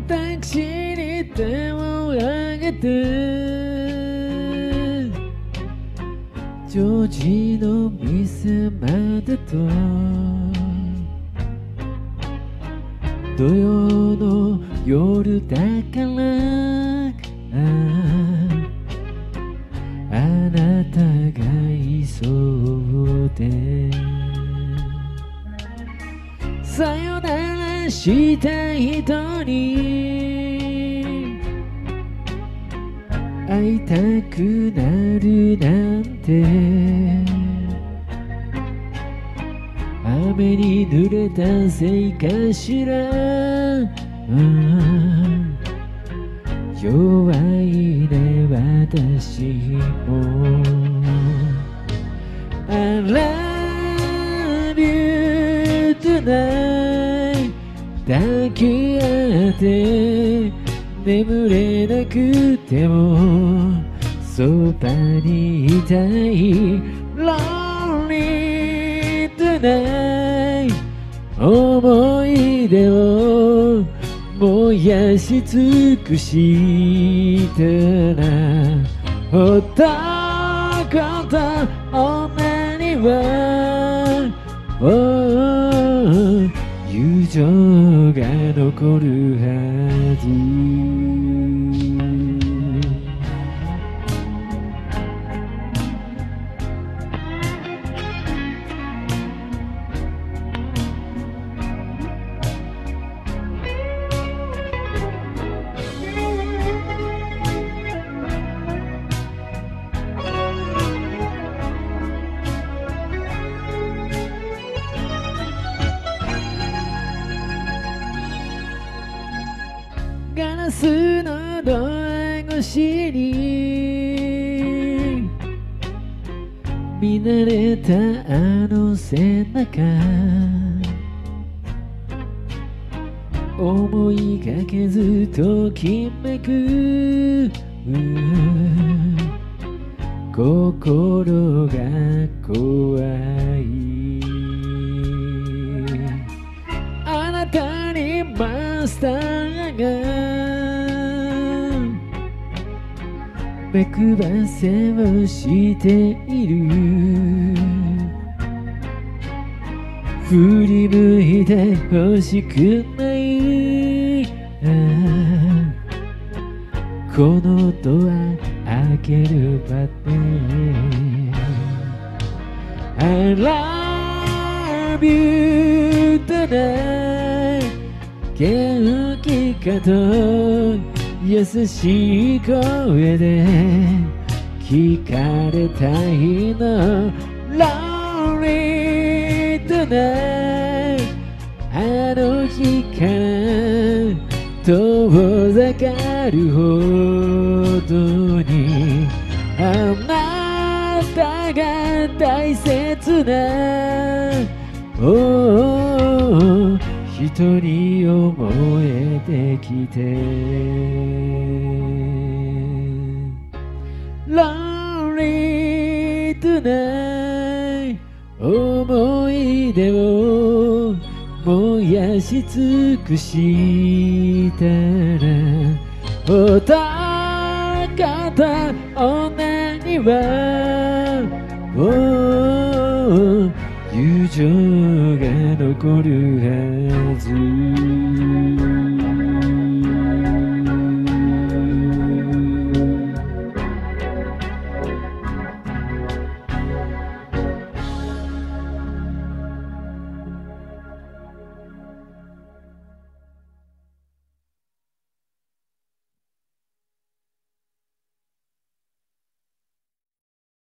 タクシーに手を挙げてジョージの店までと土曜の夜だからあなたがいそうでさよならした人に会いたくなるなんて雨に濡れたせいかしら、弱いね私も I love you tonight 抱き合って眠れなくてもそばにいたい Lonely tonight 思い出を燃やし尽くしたら男と女には友情が残るはずガラスのドア越しに見慣れたあの背中思いがけずときめく心が怖いあなたにマスターが目配せをしている振り向いてほしくないこのドア開けるまで I love you tonight 元気かと優しい声で聞かれたいの Lonely tonight あの日から遠ざかるほどにあなたが大切な人に思えてきて Lonely tonight 思い出を燃やし尽くしたら男と女には友情が残るはず